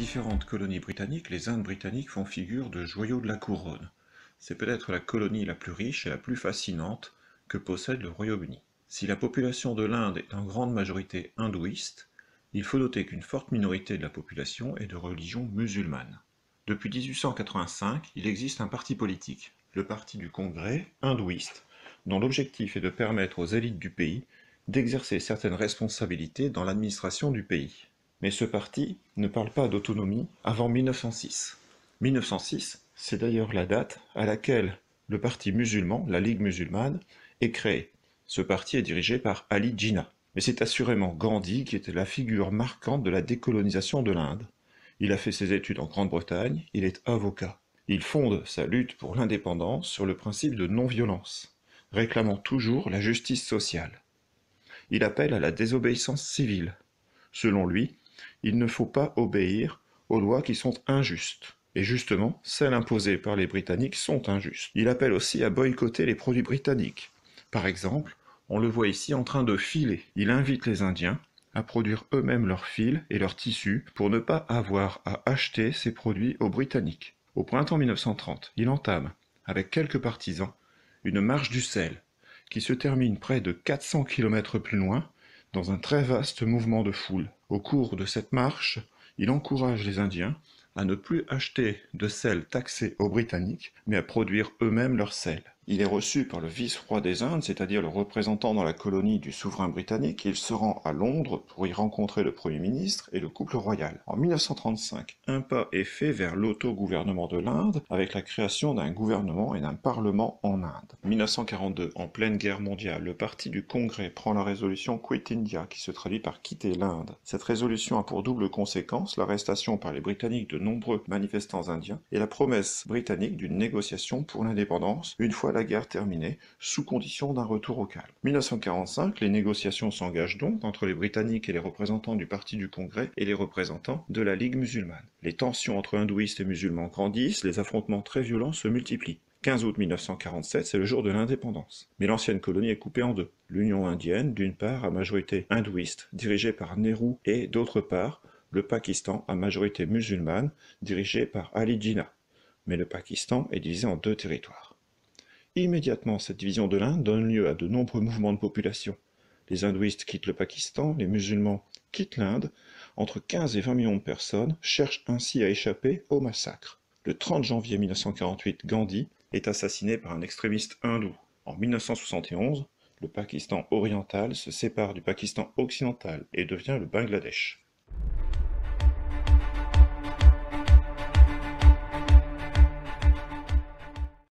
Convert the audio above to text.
différentes colonies britanniques, les Indes britanniques font figure de joyaux de la couronne. C'est peut-être la colonie la plus riche et la plus fascinante que possède le Royaume-Uni. Si la population de l'Inde est en grande majorité hindouiste, il faut noter qu'une forte minorité de la population est de religion musulmane. Depuis 1885, il existe un parti politique, le Parti du Congrès hindouiste, dont l'objectif est de permettre aux élites du pays d'exercer certaines responsabilités dans l'administration du pays. Mais ce parti ne parle pas d'autonomie avant 1906. 1906, c'est d'ailleurs la date à laquelle le parti musulman, la Ligue musulmane, est créé. Ce parti est dirigé par Ali Jinnah. Mais c'est assurément Gandhi qui était la figure marquante de la décolonisation de l'Inde. Il a fait ses études en Grande-Bretagne, il est avocat. Il fonde sa lutte pour l'indépendance sur le principe de non-violence, réclamant toujours la justice sociale. Il appelle à la désobéissance civile. Selon lui, il ne faut pas obéir aux lois qui sont injustes. Et justement, celles imposées par les Britanniques sont injustes. Il appelle aussi à boycotter les produits britanniques. Par exemple, on le voit ici en train de filer. Il invite les Indiens à produire eux-mêmes leurs fils et leurs tissus pour ne pas avoir à acheter ces produits aux Britanniques. Au printemps 1930, il entame, avec quelques partisans, une marche du sel, qui se termine près de 400 km plus loin, dans un très vaste mouvement de foule. Au cours de cette marche, il encourage les Indiens à ne plus acheter de sel taxé aux Britanniques, mais à produire eux-mêmes leur sel. Il est reçu par le vice-roi des Indes, c'est-à-dire le représentant dans la colonie du souverain britannique. Il se rend à Londres pour y rencontrer le Premier ministre et le couple royal. En 1935, un pas est fait vers l'autogouvernement de l'Inde, avec la création d'un gouvernement et d'un parlement en Inde. 1942, en pleine guerre mondiale, le parti du Congrès prend la résolution Quit India, qui se traduit par quitter l'Inde. Cette résolution a pour double conséquence l'arrestation par les Britanniques de nombreux manifestants indiens et la promesse britannique d'une négociation pour l'indépendance une fois la guerre terminée, sous condition d'un retour au calme. 1945, les négociations s'engagent donc entre les Britanniques et les représentants du Parti du Congrès et les représentants de la Ligue musulmane. Les tensions entre hindouistes et musulmans grandissent, les affrontements très violents se multiplient. 15 août 1947, c'est le jour de l'indépendance. Mais l'ancienne colonie est coupée en deux. L'Union indienne, d'une part, à majorité hindouiste, dirigée par Nehru, et d'autre part, le Pakistan, à majorité musulmane, dirigé par Ali Jinnah. Mais le Pakistan est divisé en deux territoires. Immédiatement, cette division de l'Inde donne lieu à de nombreux mouvements de population. Les hindouistes quittent le Pakistan, les musulmans quittent l'Inde. Entre 15 et 20 millions de personnes cherchent ainsi à échapper au massacre. Le 30 janvier 1948, Gandhi est assassiné par un extrémiste hindou. En 1971, le Pakistan oriental se sépare du Pakistan occidental et devient le Bangladesh.